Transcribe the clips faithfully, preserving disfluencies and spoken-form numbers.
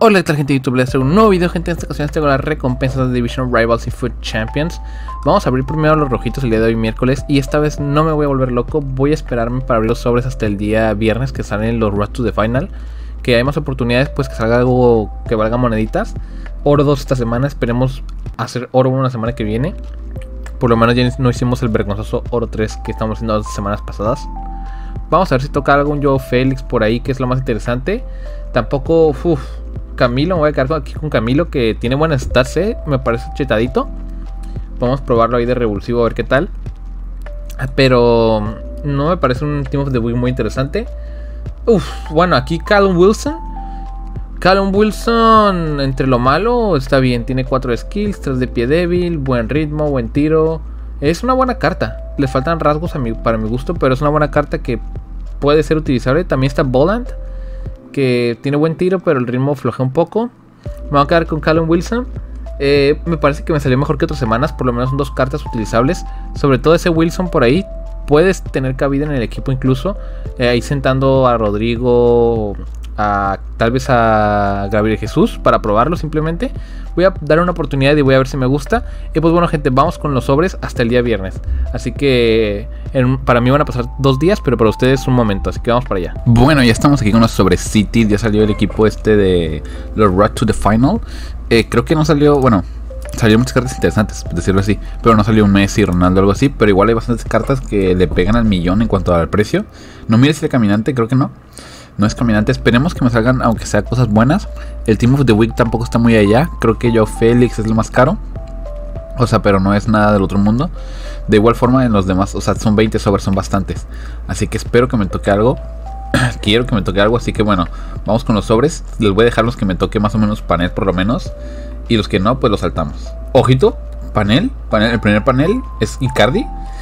Hola, ¿qué tal, gente de YouTube? Les traigo un nuevo video, gente. En esta ocasión les traigo las recompensas de Division Rivals y Food Champions. Vamos a abrir primero los rojitos el día de hoy, miércoles. Y esta vez no me voy a volver loco. Voy a esperarme para abrir los sobres hasta el día viernes, que salen los Road to the Final. Que hay más oportunidades, pues que salga algo que valga moneditas. Oro dos esta semana. Esperemos hacer oro uno la semana que viene. Por lo menos ya no hicimos el vergonzoso oro tres que estamos haciendo las semanas pasadas. Vamos a ver si toca algo, un Joao Félix por ahí, que es lo más interesante. Tampoco, uff, Camilo, me voy a quedar aquí con Camilo, que tiene buenas stats, ¿eh? Me parece chetadito. Vamos a probarlo ahí de revulsivo a ver qué tal. Pero no me parece un Team of the Week muy interesante. Uff, bueno, aquí Callum Wilson. Callum Wilson, entre lo malo, está bien. Tiene cuatro skills, tres de pie débil, buen ritmo, buen tiro. Es una buena carta. Le faltan rasgos a mi, para mi gusto, pero es una buena carta que puede ser utilizable. También está Boland, que tiene buen tiro, pero el ritmo flojea un poco. Me voy a quedar con Callum Wilson. Eh, me parece que me salió mejor que otras semanas. Por lo menos son dos cartas utilizables. Sobre todo ese Wilson por ahí. Puedes tener cabida en el equipo incluso. Eh, ahí sentando a Rodrigo, a, tal vez a Gabriel Jesús, para probarlo simplemente. Voy a dar una oportunidad y voy a ver si me gusta. Y pues bueno, gente, vamos con los sobres hasta el día viernes. Así que en, para mí van a pasar dos días, pero para ustedes un momento. Así que vamos para allá. Bueno, ya estamos aquí con los sobres City. Ya salió el equipo este de los Road to the Final. eh, Creo que no salió, bueno, salieron muchas cartas interesantes, por decirlo así, pero no salió un Messi, Ronaldo, algo así. Pero igual hay bastantes cartas que le pegan al millón en cuanto al precio. No mires el caminante, creo que no. No es caminante, esperemos que me salgan aunque sea cosas buenas. El Team of the Week tampoco está muy allá. Creo que Joao Félix es lo más caro. O sea, pero no es nada del otro mundo. De igual forma en los demás, o sea, son veinte sobres, son bastantes. Así que espero que me toque algo. Quiero que me toque algo, así que bueno, vamos con los sobres. Les voy a dejar los que me toque más o menos panel por lo menos. Y los que no, pues los saltamos. Ojito, panel, panel el primer panel es Icardi.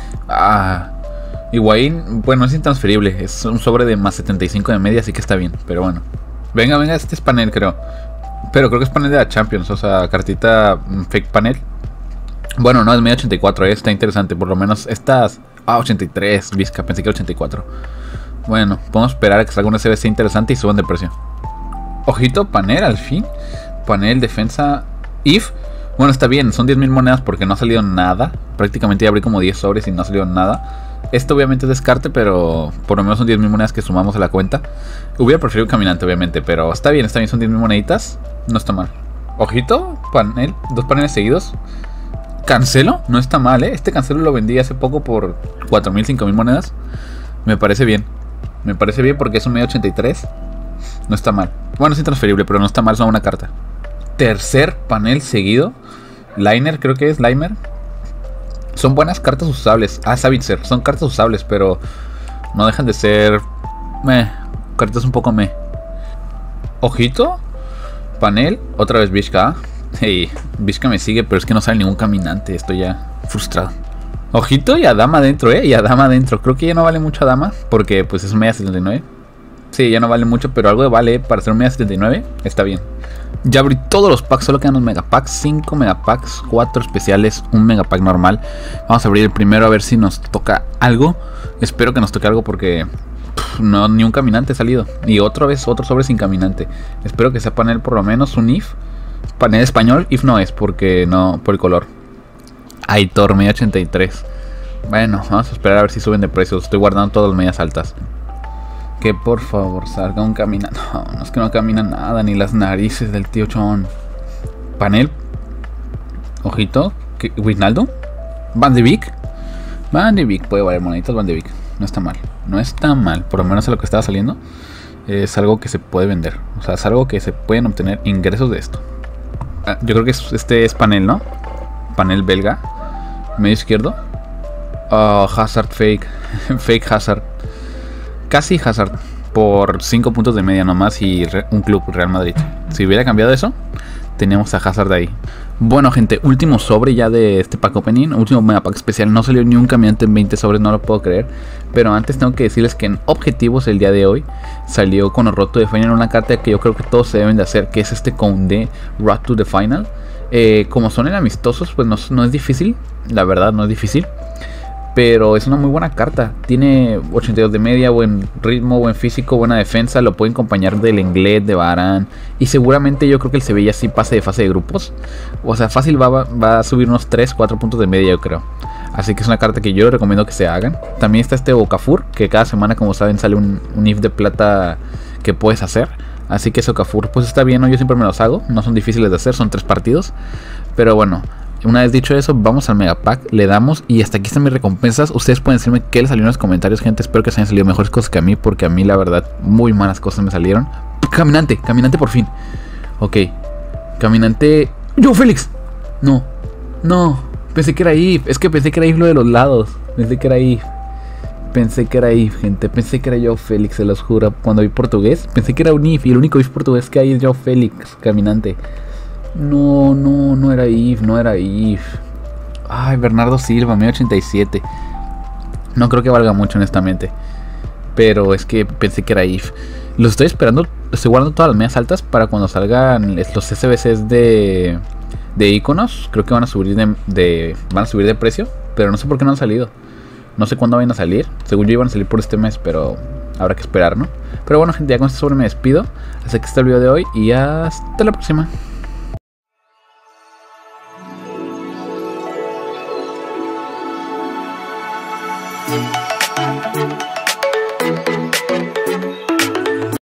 Ah... Higuaín, bueno, es intransferible. Es un sobre de más setenta y cinco de media, así que está bien. Pero bueno, venga, venga, este es panel, creo. Pero creo que es panel de la Champions, o sea, cartita fake panel. Bueno, no, es media ochenta y cuatro, eh, está interesante. Por lo menos estas... Ah, ochenta y tres, Vizca, pensé que era ochenta y cuatro. Bueno, podemos esperar a que salga un S B C interesante y suban de precio. Ojito, panel, al fin. Panel, defensa, if. Bueno, está bien, son diez mil monedas porque no ha salido nada. Prácticamente ya abrí como diez sobres y no ha salido nada. Esto obviamente es descarte, pero por lo menos son diez mil monedas que sumamos a la cuenta. Hubiera preferido un caminante, obviamente, pero está bien, está bien, son diez mil moneditas. No está mal. Ojito, panel, dos paneles seguidos. Cancelo, no está mal, eh. Este Cancelo lo vendí hace poco por cuatro mil, cinco mil monedas. Me parece bien. Me parece bien porque es un medio ochenta y tres. No está mal. Bueno, es intransferible, pero no está mal, es una buena carta. Tercer panel seguido. Liner, creo que es Limer. Son buenas cartas usables. Ah, Savitzer, son cartas usables, pero no dejan de ser meh, cartas un poco meh. Ojito, panel, otra vez Vizca. Hey, Vizca me sigue, pero es que no sale ningún caminante. Estoy ya frustrado. Ojito y a dama adentro, eh, y a dama adentro. Creo que ya no vale mucho a dama, porque pues es un media setenta y nueve. Sí, ya no vale mucho, pero algo de vale, eh, para ser un media setenta y nueve, está bien. Ya abrí todos los packs, solo quedan los megapacks, cinco megapacks, cuatro especiales, un megapack normal. Vamos a abrir el primero a ver si nos toca algo. Espero que nos toque algo porque pff, no, ni un caminante ha salido. Y otra vez otro sobre sin caminante. Espero que sea panel por lo menos, un if. Panel español, if no es porque no, por el color. Aitor, media ochenta y tres. Bueno, vamos a esperar a ver si suben de precios. Estoy guardando todas las medias altas. Que por favor salga un caminante. No, no es que no camina nada, ni las narices del tío Chon. Panel. Ojito. Wijnaldum. Van de Beek. Van de Beek puede valer moneditas. Van de Beek. No está mal. No está mal. Por lo menos a lo que estaba saliendo. Es algo que se puede vender. O sea, es algo que se pueden obtener ingresos de esto. Ah, yo creo que es, este es panel, ¿no? Panel belga. Medio izquierdo. Oh, Hazard fake. Fake Hazard. Casi Hazard por cinco puntos de media nomás y un club Real Madrid. Si hubiera cambiado eso, teníamos a Hazard ahí. Bueno, gente, último sobre ya de este pack opening. Último megapack especial. No salió ni un caminante en veinte sobres, no lo puedo creer. Pero antes tengo que decirles que en objetivos el día de hoy salió con el Road to the Final una carta que yo creo que todos se deben de hacer, que es este Koundé Road to the Final. Eh, como son el amistosos, pues no, no es difícil. La verdad no es difícil. pero es una muy buena carta. Tiene ochenta y dos de media, buen ritmo, buen físico, buena defensa. Lo pueden acompañar del Lenglet, de Varane. Y seguramente yo creo que el Sevilla sí pase de fase de grupos. O sea, fácil va, va a subir unos tres, cuatro puntos de media, yo creo. Así que es una carta que yo recomiendo que se hagan. También está este Okafor, que cada semana, como saben, sale un, un I F de plata que puedes hacer. Así que ese Okafor pues está bien, ¿no? Yo siempre me los hago. No son difíciles de hacer, son tres partidos. Pero bueno, una vez dicho eso, vamos al Megapack, le damos y hasta aquí están mis recompensas. Ustedes pueden decirme qué les salió en los comentarios, gente. Espero que se hayan salido mejores cosas que a mí, porque a mí la verdad muy malas cosas me salieron. Caminante, caminante por fin. Ok, caminante. ¡Yo, Félix! No, no, pensé que era I F. Es que pensé que era I F lo de los lados. Pensé que era I F. Pensé que era I F, gente. Pensé que era Joao Félix, se los juro. Cuando vi portugués, pensé que era un I F. Y el único I F portugués que hay es Joao Félix, caminante. No, no, no era I F, no era I F. Ay, Bernardo Silva, mil ochenta y siete. No creo que valga mucho, honestamente. Pero es que pensé que era I F. Los estoy esperando, estoy guardando todas las medias altas para cuando salgan los S B Cs de, de iconos. Creo que van a subir de, de, van a subir de precio. Pero no sé por qué no han salido. No sé cuándo van a salir. Según yo iban a salir por este mes, pero habrá que esperar, ¿no? Pero bueno, gente, ya con esto sobre me despido. Así que este es el video de hoy y hasta la próxima. Thank you.